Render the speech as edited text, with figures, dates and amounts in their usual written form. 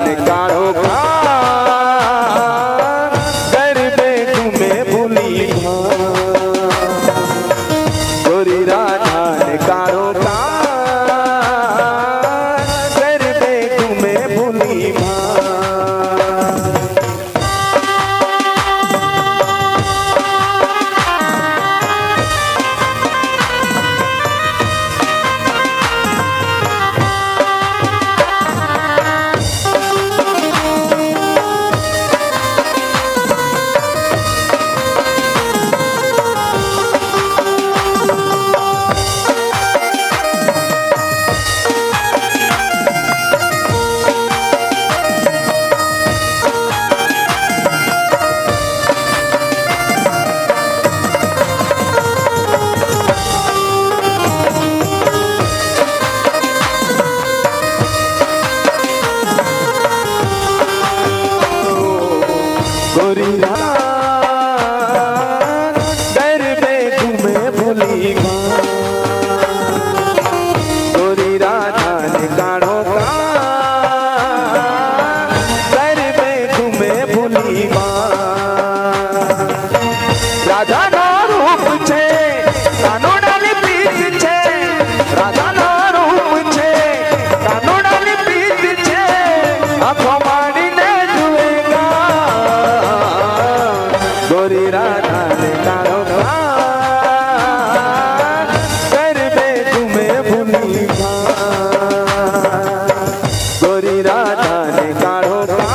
ने काढ़ो गरबे घूमे भूली गोरी राधा ने काढ़ो गरबे घूमे भूली गोरी गरबे घूमे भूली गोरी राधा ने काढ़ो गरबे घूमे भूली राधा नो रूप छे कानूडानी प्रीत छे राधा नो रूप छे कानूडानी प्रीत छे आँखों मारीने जुएगा गोरी राधा ने काढ़ो गरबे घूमे भूली गोरी राधा ने काढ़ो